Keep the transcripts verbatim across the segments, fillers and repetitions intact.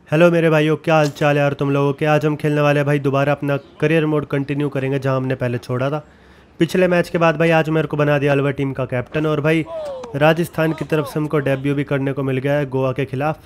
Hello मेरे भाइयों, क्या हाल चाल है यार तुम लोगों के। आज हम खेलने वाले हैं भाई दोबारा अपना करियर मोड कंटिन्यू करेंगे जहां हमने पहले छोड़ा था पिछले मैच के बाद। भाई आज मेरे को बना दिया अलवर टीम का कैप्टन और भाई राजस्थान की तरफ से हमको डेब्यू भी करने को मिल गया है गोवा के खिलाफ।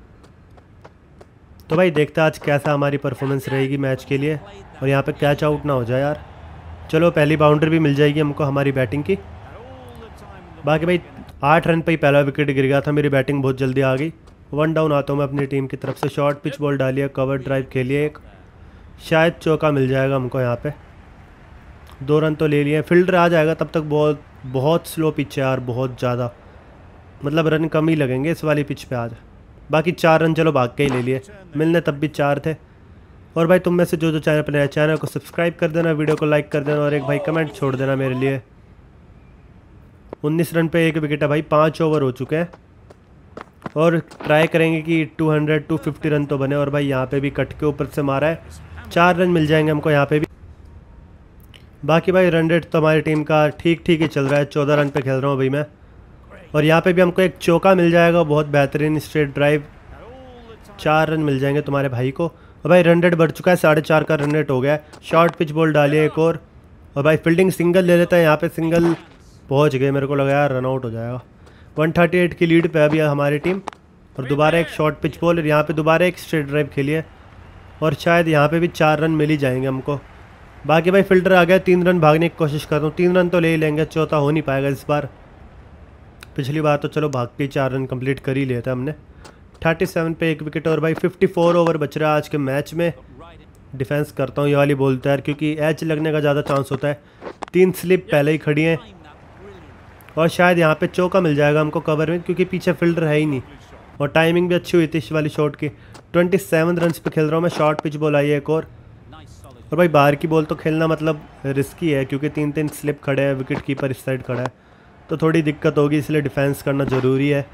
तो भाई देखते हैं आज कैसा हमारी परफॉर्मेंस रहेगी मैच के लिए और यहाँ पर कैच आउट ना हो जाए यार। चलो पहली बाउंड्री भी मिल जाएगी हमको हमारी बैटिंग की। बाकी भाई आठ रन पर ही पहला विकेट गिर गया था, मेरी बैटिंग बहुत जल्दी आ गई। वन डाउन आता हूँ मैं अपनी टीम की तरफ से। शॉर्ट पिच बॉल डालिए, कवर ड्राइव खेलिए, एक शायद चौका मिल जाएगा हमको यहाँ पे। दो रन तो ले लिए, फील्डर आ जाएगा तब तक। बहुत बहुत स्लो पिच है यार, बहुत ज़्यादा, मतलब रन कम ही लगेंगे इस वाली पिच पे आज। बाकी चार रन चलो भाग के ही ले लिए, मिलने तब भी चार थे। और भाई तुम में से जो जो चैनल पर नया चैनल को सब्सक्राइब कर देना, वीडियो को लाइक कर देना और एक भाई कमेंट छोड़ देना मेरे लिए। उन्नीस रन पे एक विकेट है भाई, पाँच ओवर हो चुके हैं और ट्राई करेंगे कि दो सौ दो सौ पचास रन तो बने। और भाई यहाँ पे भी कट के ऊपर से मारा है, चार रन मिल जाएंगे हमको यहाँ पे भी। बाकी भाई रन रेट तो हमारी टीम का ठीक ठीक ही चल रहा है, चौदह रन पे खेल रहा हूँ अभी मैं। और यहाँ पे भी हमको एक चौका मिल जाएगा, बहुत बेहतरीन स्ट्रेट ड्राइव, चार रन मिल जाएंगे तुम्हारे भाई को। और भाई रन रेट बढ़ चुका है, साढ़े चार का रन रेट हो गया है। शॉर्ट पिच बॉल डालिए एक और और भाई फील्डिंग सिंगल ले लेता है यहाँ पे। सिंगल पहुँच गए, मेरे को लगा यार रन आउट हो जाएगा। एक सौ अड़तीस की लीड पे अभी हमारी टीम। और दोबारा एक शॉर्ट पिच बॉल, यहाँ पे दोबारा एक स्ट्रेट ड्राइव खेलिए और शायद यहाँ पे भी चार रन मिल ही जाएंगे हमको। बाकी भाई फिल्टर आ गया, तीन रन भागने की कोशिश कर रहा हूँ, तीन रन तो ले ही लेंगे, चौथा हो नहीं पाएगा इस बार। पिछली बार तो चलो भाग के चार रन कंप्लीट कर ही लिया था हमने। सैंतीस पे एक विकेट और भाई चौवन ओवर बच रहा है आज के मैच में। डिफेंस करता हूँ ये वाली बोलता है क्योंकि एच लगने का ज़्यादा चांस होता है। तीन स्लिप पहले ही खड़ी हैं और शायद यहाँ पे चौका मिल जाएगा हमको कवर में क्योंकि पीछे फील्डर है ही नहीं। और टाइमिंग भी अच्छी हुई थी इस वाली शॉट की। सत्ताईस रन पे खेल रहा हूँ मैं। शॉर्ट पिच बॉल आई है एक और और भाई बाहर की बॉल तो खेलना मतलब रिस्की है क्योंकि तीन तीन स्लिप खड़े हैं, विकेट कीपर इस साइड खड़ा है तो थोड़ी दिक्कत होगी, इसलिए डिफेंस करना ज़रूरी है।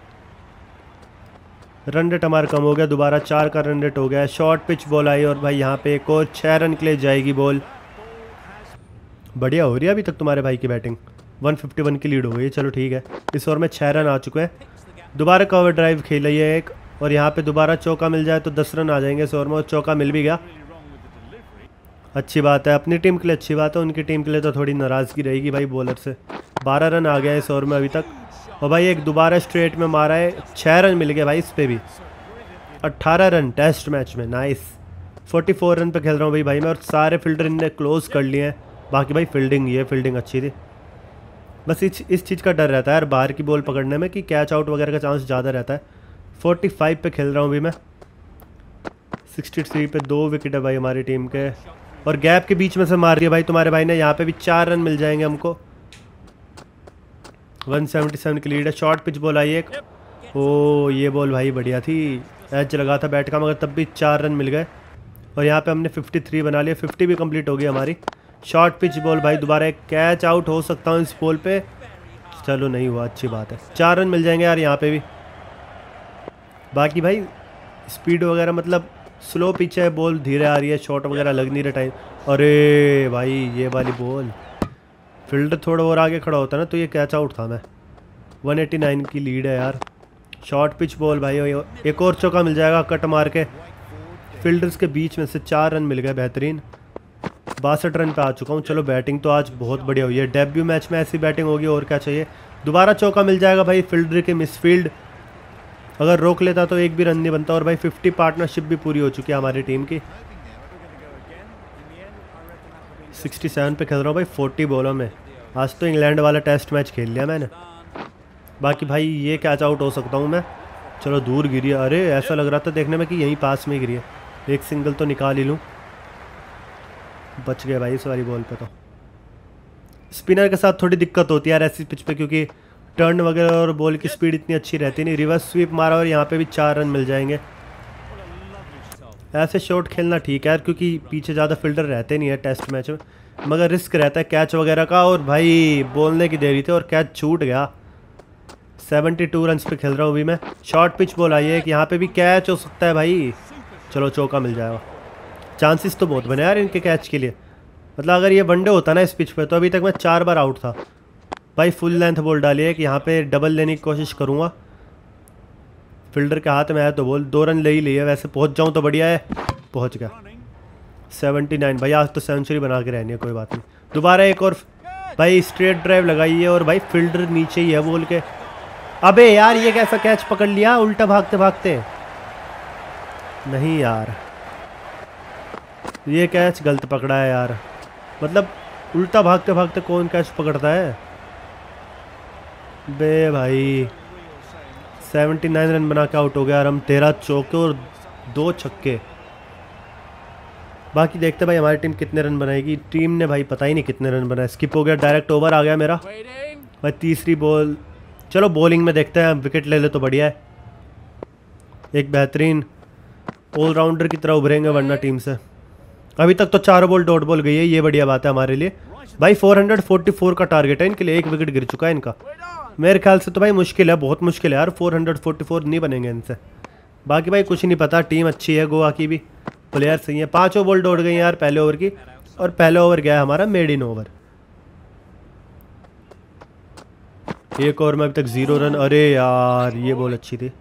रन रेट हमारा कम हो गया, दोबारा चार का रन रेट हो गया है। शॉर्ट पिच बॉल आई और भाई यहाँ पे एक और छः रन के लिए जाएगी बॉल। बढ़िया हो रही है अभी तक तुम्हारे भाई की बैटिंग। एक सौ इक्यावन की लीड हो गई, चलो ठीक है। इस ओवर में छः रन आ चुके हैं। दोबारा कवर ड्राइव खेली है एक और यहाँ पे दोबारा चौका मिल जाए तो दस रन आ जाएंगे इस ओवर में। और चौका मिल भी गया, अच्छी बात है, अपनी टीम के लिए अच्छी बात है, उनकी टीम के लिए तो थोड़ी नाराज़गी रहेगी भाई बॉलर से। बारह रन आ गया इस ओवर में अभी तक। और भाई एक दोबारा स्ट्रेट में मारा है, छः रन मिल गए भाई इस पर भी। अट्ठारह रन टेस्ट मैच में, नाइस। चौवालीस रन पे खेल रहा हूँ भाई भाई मैं और सारे फील्डर इनने क्लोज कर लिए हैं। बाकी भाई फील्डिंग, ये फील्डिंग अच्छी थी। बस इस इस चीज़ का डर रहता है यार बाहर की बॉल पकड़ने में कि कैच आउट वगैरह का चांस ज़्यादा रहता है। पैंतालीस पे खेल रहा हूँ अभी मैं। तिरसठ पे दो विकेट है भाई हमारी टीम के और गैप के बीच में से मार दिया भाई तुम्हारे भाई ने। यहाँ पे भी चार रन मिल जाएंगे हमको। एक सौ सतहत्तर की लीड है। शॉर्ट पिच बॉल आई एक, ओ ये बॉल भाई बढ़िया थी, एज लगा था बैट का मगर तब भी चार रन मिल गए। और यहाँ पे हमने तिरेपन बना लिया, पचास भी कंप्लीट हो गई हमारी। शॉर्ट पिच बॉल भाई, दोबारा एक कैच आउट हो सकता हूँ इस बॉल पे, चलो नहीं हुआ, अच्छी बात है। चार रन मिल जाएंगे यार यहाँ पे भी। बाकी भाई स्पीड वगैरह मतलब स्लो पिच है, बॉल धीरे आ रही है, शॉट वगैरह लग नहीं रहा टाइम। अरे भाई ये वाली बॉल, फील्डर थोड़ा और आगे खड़ा होता ना तो ये कैच आउट था मैं। एक सौ नवासी की लीड है यार। शॉर्ट पिच बॉल भाई, एक और चौका मिल जाएगा कट मार के। फील्डर्स के बीच में से चार रन मिल गए, बेहतरीन। बासठ रन पे आ चुका हूँ। चलो बैटिंग तो आज बहुत बढ़िया हुई है, डेब्यू मैच में ऐसी बैटिंग होगी और क्या चाहिए। दोबारा चौका मिल जाएगा भाई, फील्डर के मिसफील्ड, अगर रोक लेता तो एक भी रन नहीं बनता। और भाई पचास पार्टनरशिप भी पूरी हो चुकी है हमारी टीम की। सड़सठ पे खेल रहा हूँ भाई चालीस बॉलों में। आज तो इंग्लैंड वाला टेस्ट मैच खेल लिया मैंने। बाकी भाई ये कैच आउट हो सकता हूँ मैं। चलो दूर गिरी है, अरे ऐसा लग रहा था देखने में कि यहीं पास में गिरी है। एक सिंगल तो निकाल ही लूँ, बच गए भाई इस वाली बॉल पे। तो स्पिनर के साथ थोड़ी दिक्कत होती है यार ऐसी पिच पे क्योंकि टर्न वगैरह और बॉल की स्पीड इतनी अच्छी रहती नहीं। रिवर्स स्वीप मारा और यहाँ पे भी चार रन मिल जाएंगे। ऐसे शॉट खेलना ठीक है यार क्योंकि पीछे ज़्यादा फील्डर रहते नहीं है टेस्ट मैच में, मगर रिस्क रहता है कैच वगैरह का। और भाई बोलने की देरी थी और कैच छूट गया। बहत्तर रन पे खेल रहा हूँ अभी मैं। शॉर्ट पिच बॉल आई है कि यहाँ पे भी कैच हो सकता है भाई। चलो चौका मिल जाएगा। चांसेस तो बहुत बने यार इनके कैच के लिए, मतलब अगर ये वनडे होता ना इस पिच पे तो अभी तक मैं चार बार आउट था भाई। फुल लेंथ बॉल डाली है कि यहाँ पे डबल लेने की कोशिश करूँगा। फील्डर के हाथ में आया तो बोल, दो रन ले ही लिए। वैसे पहुंच जाऊं तो बढ़िया है, पहुंच गया। सेवेंटी नाइन भाई, आज तो सेंचुरी बना के रहनी है, कोई बात नहीं। दोबारा एक और भाई स्ट्रेट ड्राइव लगाई है और भाई फील्डर नीचे ही है बोल के। अबे यार ये कैसा कैच पकड़ लिया उल्टा भागते भागते। नहीं यार, ये कैच गलत पकड़ा है यार। मतलब उल्टा भागते भागते कौन कैच पकड़ता है बे भाई। सेवेंटी नाइन रन बना के आउट हो गया और हम तेरह चौके और दो छक्के। बाकी देखते भाई हमारी टीम कितने रन बनाएगी। टीम ने भाई पता ही नहीं कितने रन बनाए। स्किप हो गया, डायरेक्ट ओवर आ गया मेरा भाई। तीसरी बॉल, चलो बॉलिंग में देखते हैं, विकेट ले ले तो बढ़िया है। एक बेहतरीन ऑलराउंडर की तरह उभरेंगे वरना टीम से। अभी तक तो चारों बॉल डॉट बॉल गई है, ये बढ़िया बात है हमारे लिए भाई। फोर फोर्टी फोर का टारगेट है इनके लिए, एक विकेट गिर चुका है इनका। मेरे ख्याल से तो भाई मुश्किल है, बहुत मुश्किल है यार, फोर फोर्टी फोर नहीं बनेंगे इनसे। बाकी भाई कुछ नहीं पता, टीम अच्छी है गोवा की भी, प्लेयर सही है। पांचों बॉल डॉट गई यार पहले ओवर की, और पहले ओवर गया है हमारा मेड इन ओवर। एक ओवर में अभी तक जीरो रन। अरे यार ये बॉल अच्छी थी,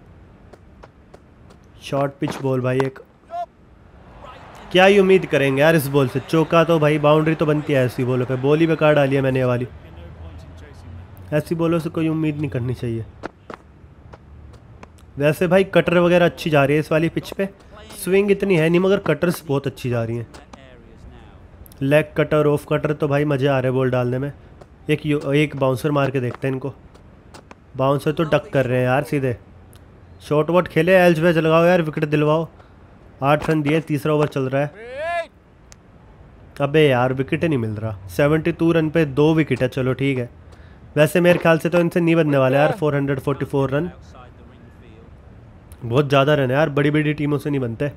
शॉर्ट पिच बॉल भाई। एक क्या ही उम्मीद करेंगे यार इस बॉल से, चौका तो भाई बाउंड्री तो बनती है ऐसी बॉलों पे। बॉल ही बेकार डाली है मैंने ये वाली, ऐसी बॉलों से कोई उम्मीद नहीं करनी चाहिए। वैसे भाई कटर वगैरह अच्छी जा रही है इस वाली पिच पे, स्विंग इतनी है नहीं मगर कटर्स बहुत अच्छी जा रही हैं। लेग कटर, ऑफ कटर तो भाई मज़े आ रहे हैं बॉल डालने में। एक एक बाउंसर मार के देखते हैं इनको। बाउंसर तो डक कर रहे हैं यार सीधे। शॉर्ट वॉट खेले, एल्ज वेज लगाओ यार, विकेट दिलवाओ। आठ रन दिए, तीसरा ओवर चल रहा है। अबे यार विकेट ही नहीं मिल रहा। सेवेंटी टू रन पे दो विकेट है, चलो ठीक है। वैसे मेरे ख्याल से तो इनसे नहीं बनने वाले यार फोर फोर्टी फोर रन, बहुत ज़्यादा रन है यार, बड़ी बड़ी टीमों से नहीं बनते।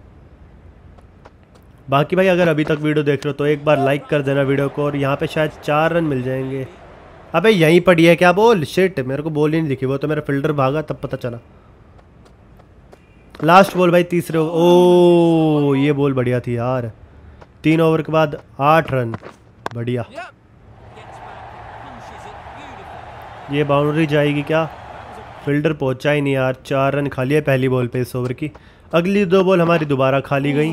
बाकी भाई अगर अभी तक वीडियो देख रहे हो तो एक बार लाइक कर देना वीडियो को, और यहाँ पे शायद चार रन मिल जाएंगे। अबे यहीं पड़ी है क्या बॉल, शिट मेरे को बॉल ही नहीं दिखी, वो तो मेरा फील्डर भागा तब पता चला। लास्ट बॉल भाई तीसरे। ओ ये बॉल बढ़िया थी यार, तीन ओवर के बाद आठ रन, बढ़िया। ये बाउंड्री जाएगी क्या, फील्डर पहुंचा ही नहीं यार। चार रन खाली है पहली बॉल पे इस ओवर की। अगली दो बॉल हमारी दोबारा खाली गई,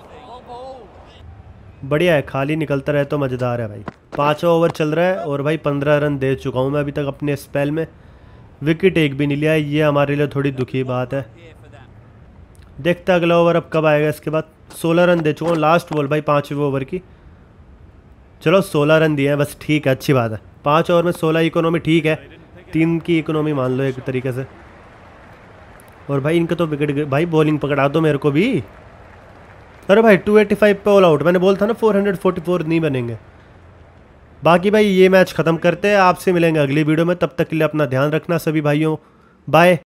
बढ़िया है, खाली निकलता रहे तो मज़ेदार है भाई। पाँचवा ओवर चल रहा है और भाई पंद्रह रन दे चुका हूँ मैं अभी तक अपने स्पेल में, विकेट एक भी नहीं लिया है। ये हमारे लिए थोड़ी दुखी बात है। देखते अगला ओवर अब कब आएगा इसके बाद। सोलह रन दे चुका हूँ, लास्ट बॉल भाई पाँचवें ओवर की। चलो सोलह रन दिए हैं बस, ठीक है, अच्छी बात है। पाँच ओवर में सोलह इकोनॉमी ठीक है, तीन की इकोनॉमी मान लो एक तरीके से। और भाई इनका तो विकेट, भाई बॉलिंग पकड़ा दो मेरे को भी। अरे भाई टू एटी फाइव पे ऑल आउट, मैंने बोला था ना फोर फोर्टी फोर नहीं बनेंगे। बाकी भाई ये मैच ख़त्म करते हैं, आपसे मिलेंगे अगली वीडियो में, तब तक के लिए अपना ध्यान रखना सभी भाइयों, बाय।